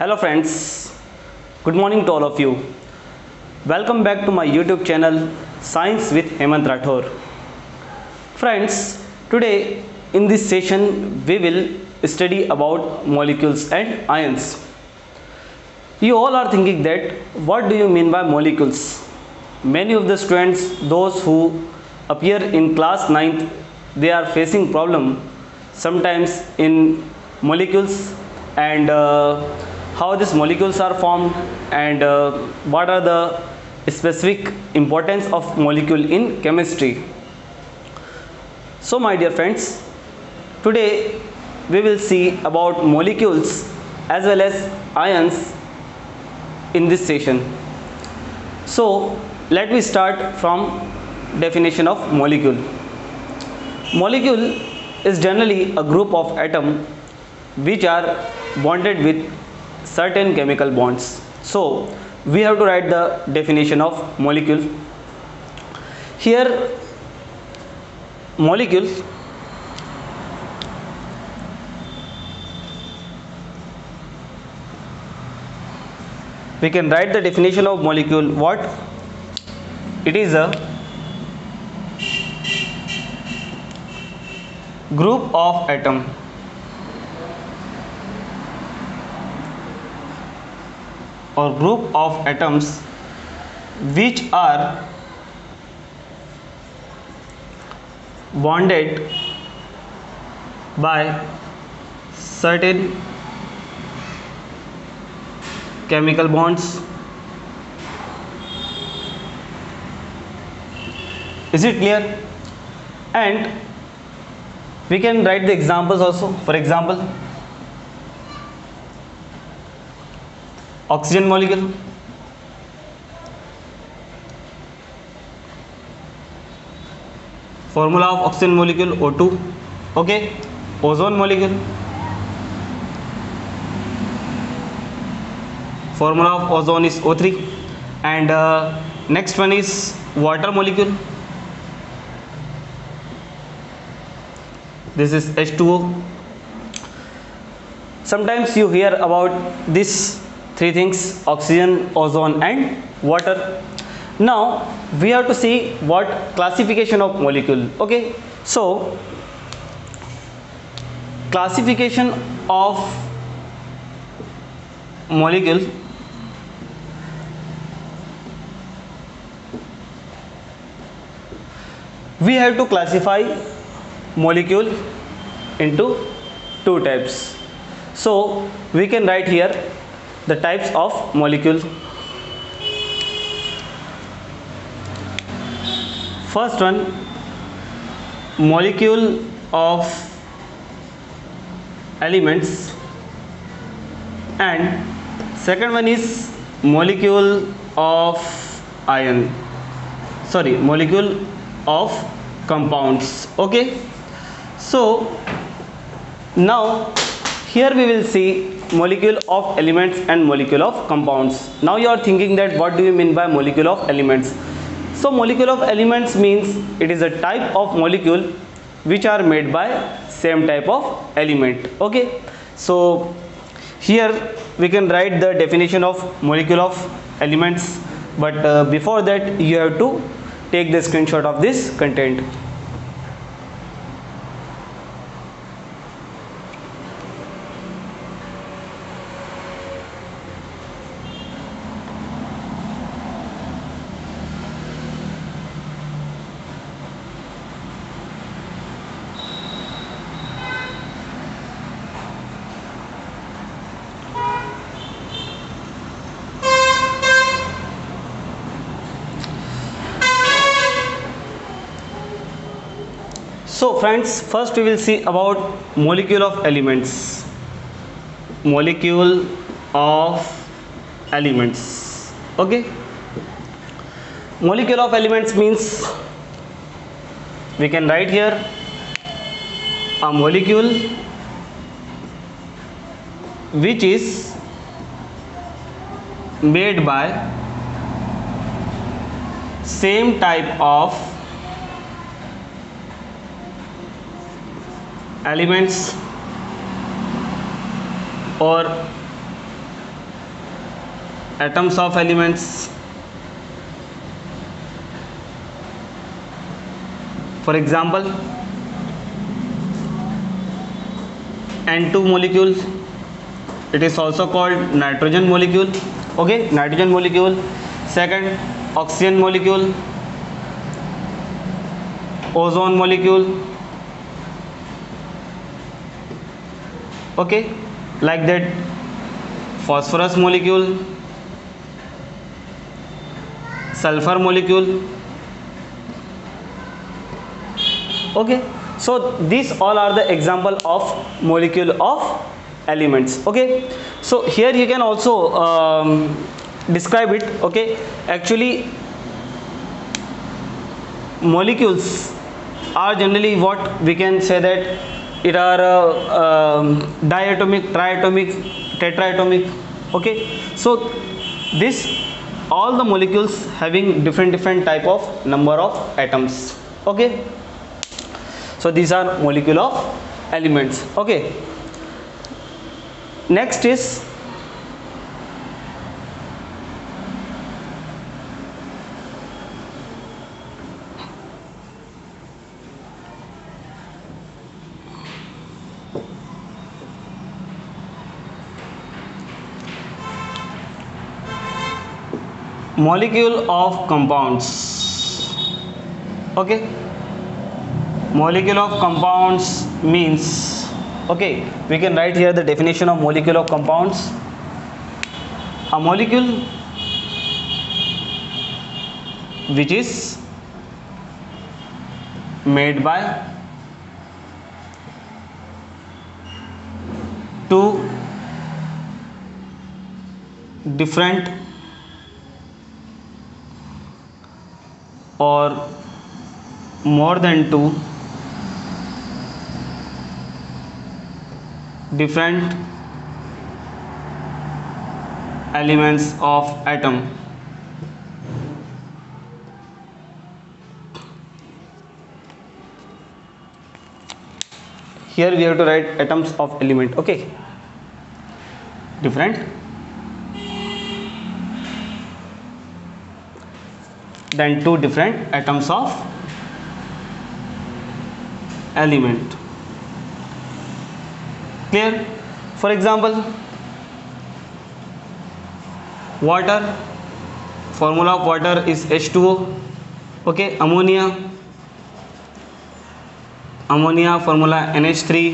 Hello friends, good morning to all of you. Welcome back to my YouTube channel Science with Hemant Rathore. Friends, today in this session we will study about molecules and ions. You all are thinking that what do you mean by molecules? Many of the students, those who appear in class 9th, they are facing problem sometimes in molecules and how these molecules are formed and what are the specific importance of molecule in chemistry. So my dear friends, today we will see about molecules as well as ions in this session. So let me start from definition of molecule. Molecule is generally a group of atoms which are bonded with certain chemical bonds. So we have to write the definition of molecule. Here molecules we can write the definition of molecule. What it is? A group of atom or group of atoms which are bonded by certain chemical bonds. Is it clear? And we can write the examples also. For example, oxygen molecule, formula of oxygen molecule O2. Okay, ozone molecule, formula of ozone is O3. And next one is water molecule. This is H2O. Sometimes you hear about these three things: oxygen, ozone and water. Now we have to see what classification of molecule. Okay, so classification of molecule. We have to classify molecule into two types. So we can write here the types of molecule. First one, molecule of elements, and second one is molecule of molecule of compounds. Okay, so now here we will see molecule of elements and molecule of compounds. Now you are thinking that what do you mean by molecule of elements? So molecule of elements means it is a type of molecule which are made by same type of element. Okay, so here we can write the definition of molecule of elements, but before that you have to take the screenshot of this content. So friends, first we will see about molecule of elements. Molecule of elements. Okay, molecule of elements means we can write here a molecule which is made by same type of elements or atoms of elements. For example, N2 molecule, it is also called nitrogen molecule. Okay, nitrogen molecule. Second, oxygen molecule, ozone molecule. Okay, like that, phosphorus molecule, sulfur molecule. Okay, so these all are the example of molecule of elements. Okay, so here you can also describe it. Okay, actually molecules are generally what we can say that it are diatomic, triatomic, tetraatomic. Okay, so this all the molecules having different type of number of atoms. Okay, so these are molecule of elements. Okay, next is molecule of compounds. Okay, molecule of compounds means, okay, we can write here the definition of molecule of compounds. A molecule which is made by two different or more than two different elements of atom. Here we have to write atoms of element. Okay, different than two different atoms of element. Clear? For example, water, formula of water is H2O. Okay, ammonia formula NH3,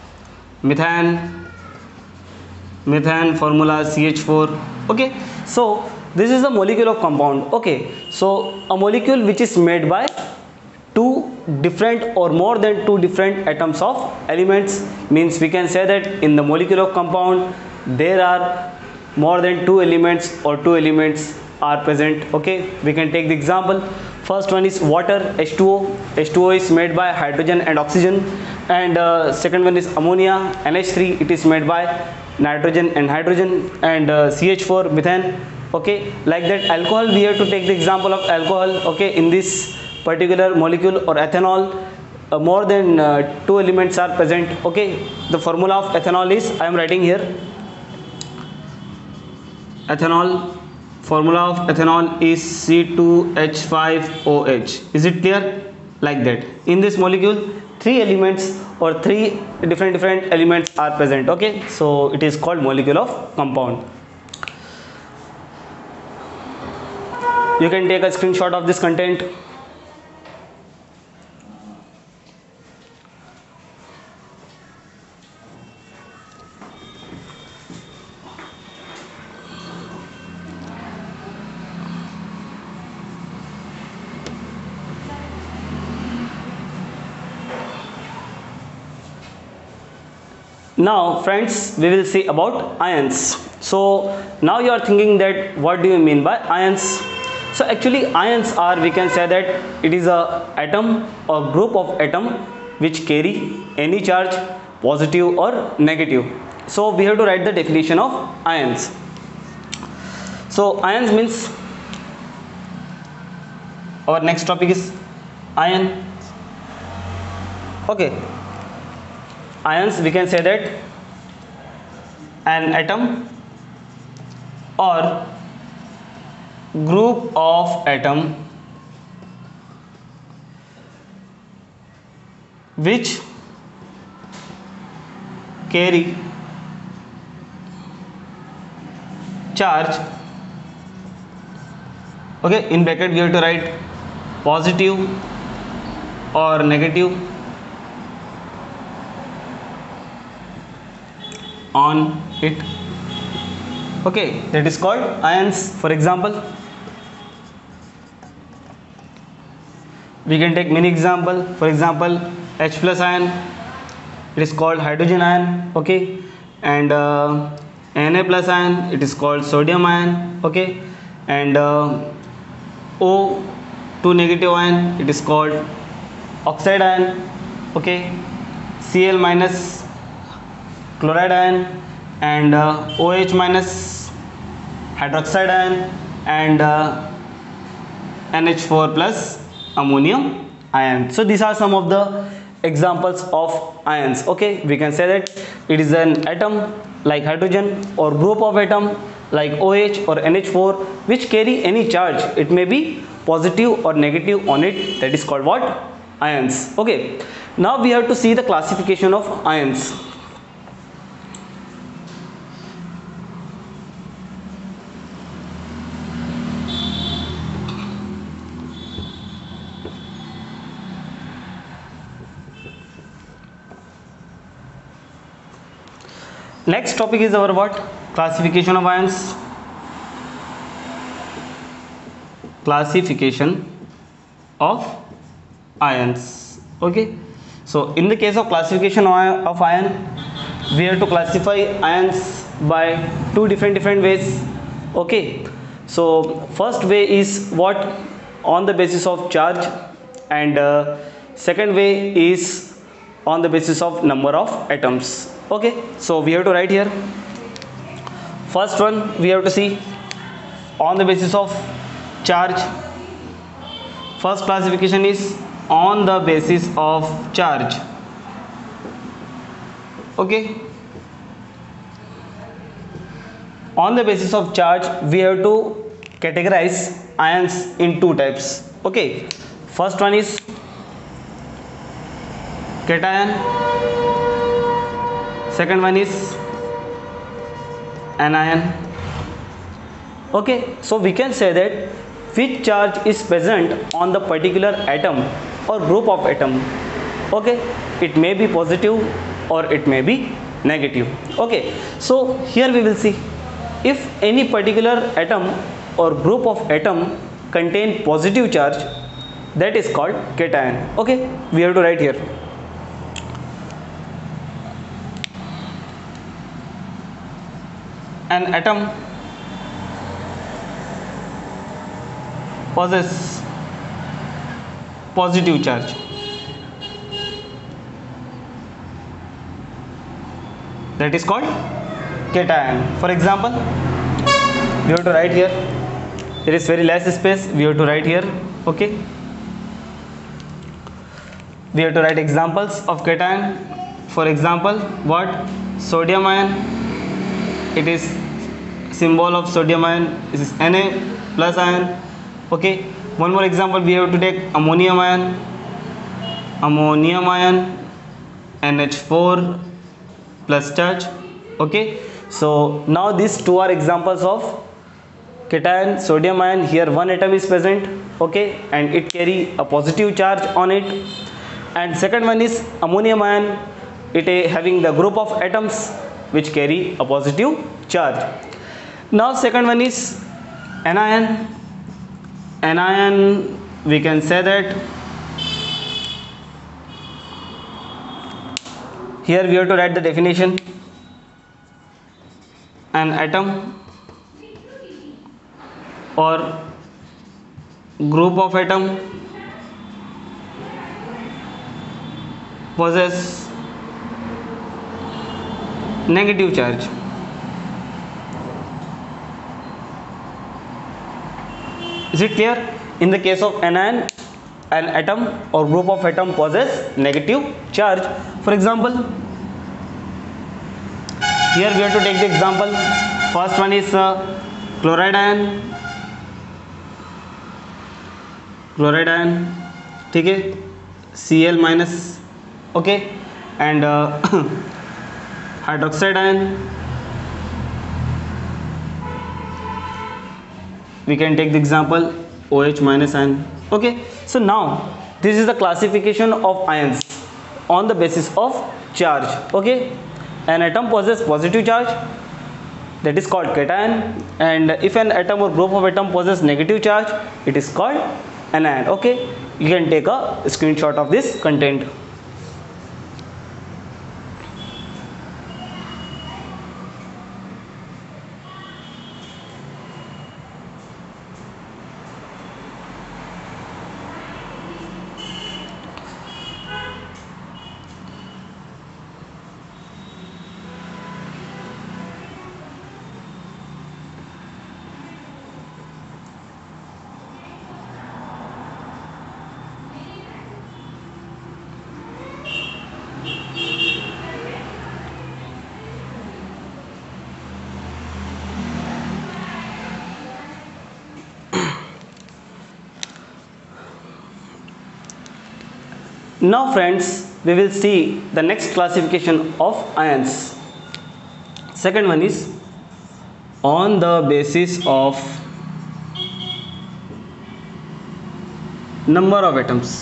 methane formula CH4. Okay, so this is the molecule of compound. Okay, so a molecule which is made by two different or more than two different atoms of elements means we can say that in the molecule of compound there are more than two elements or two elements are present. Okay, we can take the example. First one is water, H2O. H2O is made by hydrogen and oxygen, and second one is ammonia, NH3. It is made by nitrogen and hydrogen, and CH4, methane. Okay, like that. Alcohol, we have to take the example of alcohol. Okay, in this particular molecule or ethanol, more than two elements are present. Okay, the formula of ethanol is, I am writing here, ethanol, formula of ethanol is C2H5OH. Is it clear? Like that. In this molecule, three elements or three different elements are present. Okay, so it is called molecule of compound. You can take a screenshot of this content. Now friends, we will see about ions. So now you are thinking that what do you mean by ions? So actually ions are, we can say that it is a atom or group of atom which carry any charge, positive or negative. So we have to write the definition of ions. So ions means, our next topic is ion. Okay, ions, we can say that an atom or group of atom which carry charge, okay, in bracket we have to write positive or negative on it, okay, that is called ions. For example, we can take many example. For example, H plus ion, it is called hydrogen ion, okay, and Na plus ion, it is called sodium ion, okay, and O2 negative ion, it is called oxide ion, okay, Cl minus chloride ion, and OH minus hydroxide ion, and NH4 plus ammonium ion. So these are some of the examples of ions, okay. We can say that it is an atom like hydrogen or group of atom like OH or NH4 which carry any charge. It may be positive or negative on it, that is called what? Ions, okay. Now we have to see the classification of ions. Next topic is our what? Classification of ions. Classification of ions, okay. So in the case of classification of ion, we have to classify ions by two different ways, okay. So first way is what? On the basis of charge, and second way is on the basis of number of atoms, okay. So we have to write here, first one we have to see on the basis of charge. First classification is on the basis of charge, okay. On the basis of charge, we have to categorize ions in two types, okay. First one is cation, second one is anion, okay. So we can say that which charge is present on the particular atom or group of atom, okay. It may be positive or it may be negative, okay. So here we will see, if any particular atom or group of atom contain positive charge, that is called cation, okay. We have to write here, an atom possess positive charge, that is called cation. For example, we have to write here, there is very less space, we have to write here, okay. We have to write examples of cation. For example, what? Sodium ion, it is symbol of sodium ion, this is Na plus ion, okay. One more example we have to take, ammonium ion, NH4 plus charge, okay. So now these two are examples of cation. Sodium ion, here one atom is present, okay, and it carry a positive charge on it. And second one is ammonium ion, it having the group of atoms which carry a positive charge. Now second one is anion. Anion, we can say that here we have to write the definition, an atom or group of atom possess negative charge. Is it clear? In the case of anion, an atom or group of atom possess negative charge. For example, here we have to take the example. First one is chloride ion, chloride ion, ठीक है, Cl minus, okay, and hydroxide ion, we can take the example OH minus ion. Okay, so now this is the classification of ions on the basis of charge. Okay, an atom possesses positive charge, that is called cation, and if an atom or group of atom possesses negative charge, it is called anion. Okay, you can take a screenshot of this content. Now friends, we will see the next classification of ions. Second one is on the basis of number of atoms.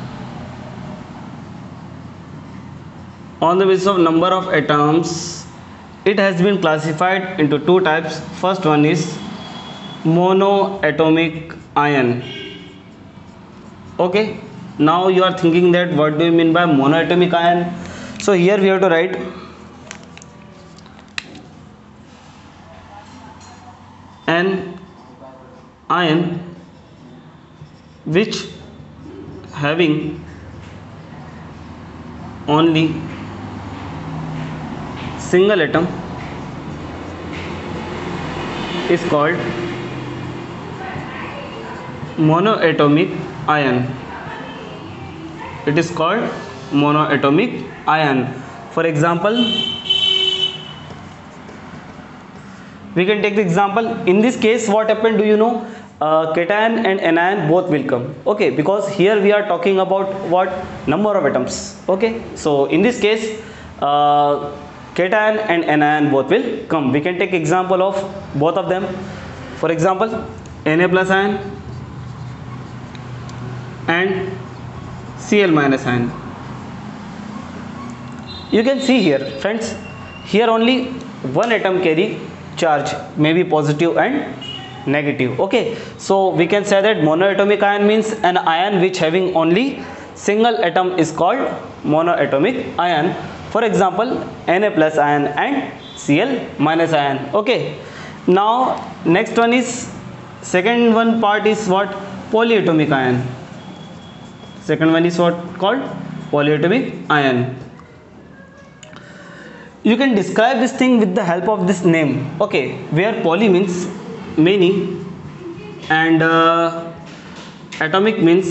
On the basis of number of atoms, it has been classified into two types. First one is monoatomic ion. Okay, now you are thinking that what do you mean by monoatomic ion? So here we have to write an ion which having only single atom is called monoatomic ion. It is called monoatomic ion. For example, we can take the example. In this case, what happened, do you know? Cation and anion both will come. Okay, because here we are talking about what number of atoms. Okay, so in this case, cation and anion both will come. We can take example of both of them. For example, Na plus ion and Cl minus ion. You can see here friends, here only one atom carry charge, maybe positive and negative. Okay, so we can say that monoatomic ion means an ion which having only single atom is called monoatomic ion. For example, Na plus ion and Cl minus ion. Okay, now next one is, second one part is what? Polyatomic ion. Second one is what called polyatomic ion. You can describe this thing with the help of this name. Okay, where poly means many and atomic means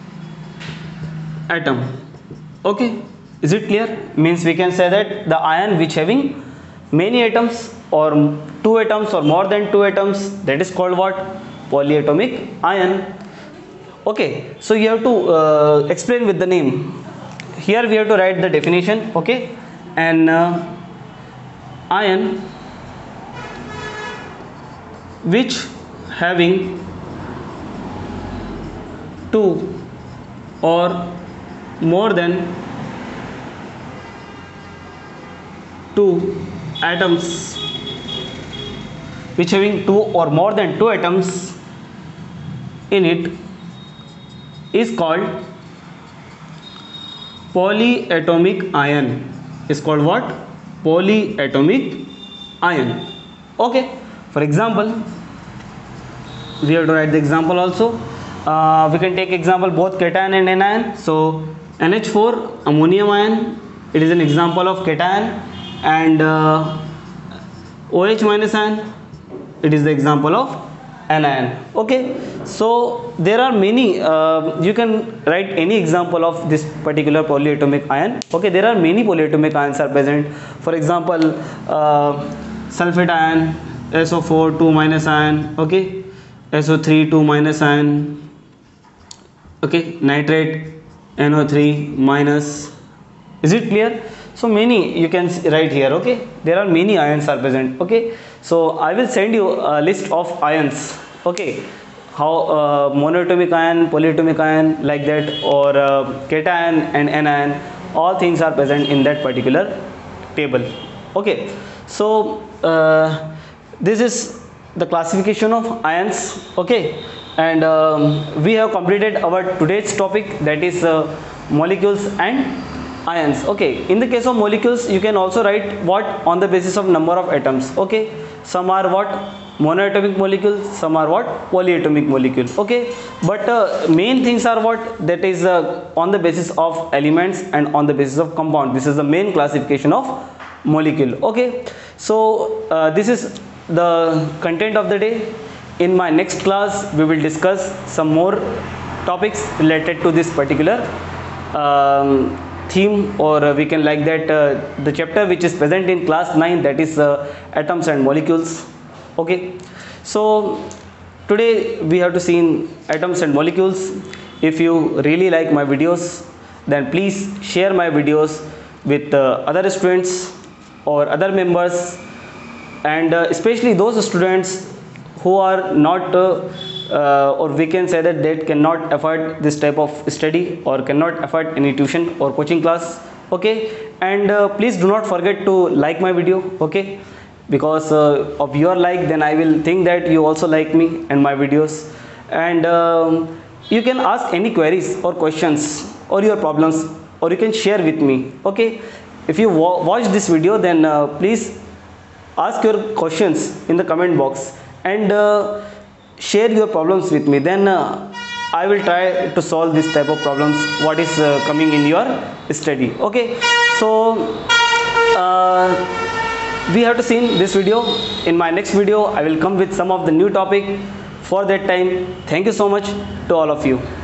atom. Okay, is it clear? Means we can say that the ion which having many atoms or two atoms or more than two atoms, that is called what? Polyatomic ion. Okay, so you have to explain with the name. Here we have to write the definition. Okay, an ion which having two or more than two atoms, which having two or more than two atoms in it, is called polyatomic ion. Is called what? Polyatomic ion. Okay, for example, we have to write the example also. We can take example both cation and anion. So NH4 ammonium ion, it is an example of cation, and OH minus ion, it is the example of anion. Okay, so there are many, you can write any example of this particular polyatomic ion. Okay, there are many polyatomic ions are present. For example, sulfate ion, SO4 2 minus ion, okay, SO3 2 minus ion, Okay, nitrate, NO3 minus. Is it clear? So many you can write here. Okay, there are many ions are present. Okay, so I will send you a list of ions. Okay, how monoatomic ion, polyatomic ion, like that, or cation and anion, all things are present in that particular table. Okay, so this is the classification of ions. Okay, and we have completed our today's topic, that is molecules and ions. Okay, in the case of molecules you can also write what on the basis of number of atoms. Okay, some are what monoatomic molecules, some are what polyatomic molecule. Okay, but main things are what, that is on the basis of elements and on the basis of compound. This is the main classification of molecule. Okay, so this is the content of the day. In my next class we will discuss some more topics related to this particular theme, or we can like that the chapter which is present in class 9, that is atoms and molecules. Okay, so today we have to see in atoms and molecules. If you really like my videos, then please share my videos with other students or other members, and especially those students who are not or we can say that they cannot afford this type of study or cannot afford any tuition or coaching class. Okay, and please do not forget to like my video. Okay, because of your like, then I will think that you also like me and my videos. And you can ask any queries or questions or your problems, or you can share with me. Okay, if you watch this video, then please ask your questions in the comment box, and share your problems with me. Then I will try to solve this type of problems what is coming in your study. Okay, so we have to see this video. In my next video I will come with some of the new topic. For that time, thank you so much to all of you.